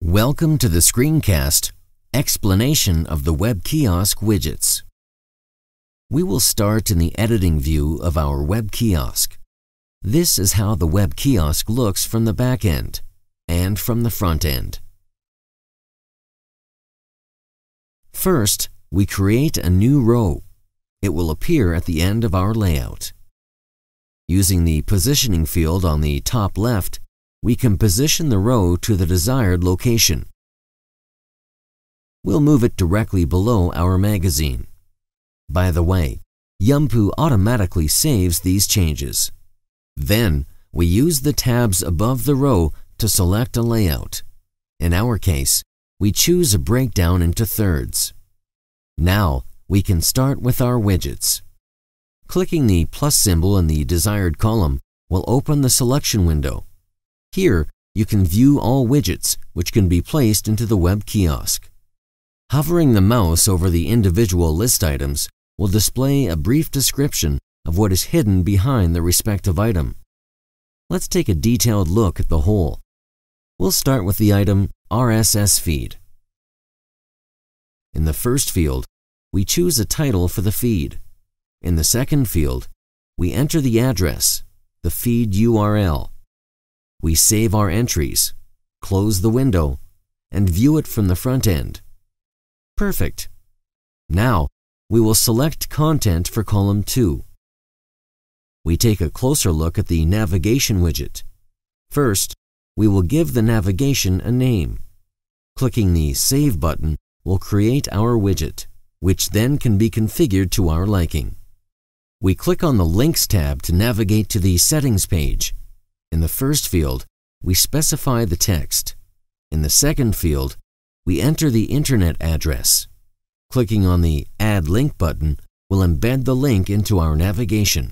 Welcome to the Screencast, explanation of the WEBKiosk widgets. We will start in the editing view of our WEBKiosk. This is how the WEBKiosk looks from the back end and from the front end. First, we create a new row. It will appear at the end of our layout. Using the positioning field on the top left, we can position the row to the desired location. We'll move it directly below our magazine. By the way, Yumpu automatically saves these changes. Then, we use the tabs above the row to select a layout. In our case, we choose a breakdown into thirds. Now, we can start with our widgets. Clicking the plus symbol in the desired column will open the selection window. Here, you can view all widgets, which can be placed into the WEBKiosk. Hovering the mouse over the individual list items will display a brief description of what is hidden behind the respective item. Let's take a detailed look at the whole. We'll start with the item RSS feed. In the first field, we choose a title for the feed. In the second field, we enter the address, the feed URL. We save our entries, close the window, and view it from the front end. Perfect. Now, we will select content for column 2. We take a closer look at the navigation widget. First, we will give the navigation a name. Clicking the Save button will create our widget, which then can be configured to our liking. We click on the Links tab to navigate to the Settings page. In the first field, we specify the text. In the second field, we enter the internet address. Clicking on the Add Link button will embed the link into our navigation.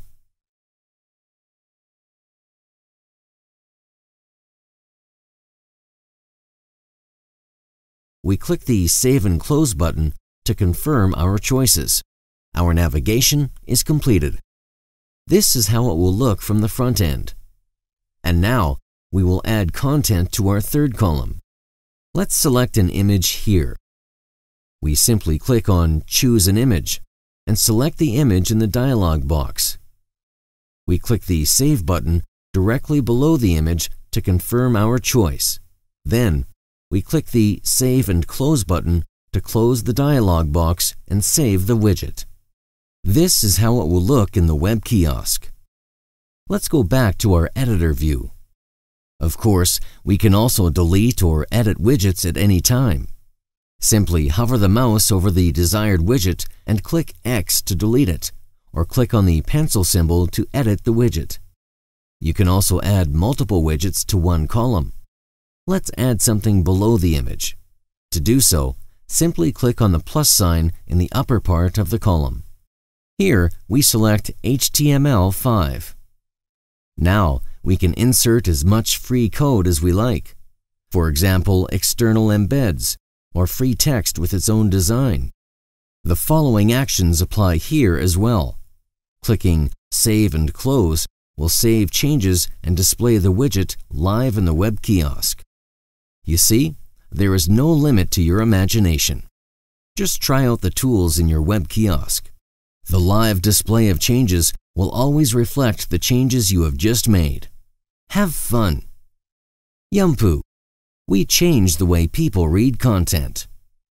We click the Save and Close button to confirm our choices. Our navigation is completed. This is how it will look from the front end. And now, we will add content to our third column. Let's select an image here. We simply click on Choose an Image and select the image in the dialog box. We click the Save button directly below the image to confirm our choice. Then, we click the Save and Close button to close the dialog box and save the widget. This is how it will look in the WEBKiosk. Let's go back to our editor view. Of course, we can also delete or edit widgets at any time. Simply hover the mouse over the desired widget and click X to delete it, or click on the pencil symbol to edit the widget. You can also add multiple widgets to one column. Let's add something below the image. To do so, simply click on the plus sign in the upper part of the column. Here, we select HTML5. Now, we can insert as much free code as we like. For example, external embeds, or free text with its own design. The following actions apply here as well. Clicking Save and Close will save changes and display the widget live in the WEBKiosk. You see, there is no limit to your imagination. Just try out the tools in your WEBKiosk. The live display of changes will always reflect the changes you have just made. Have fun! Yumpu. We change the way people read content.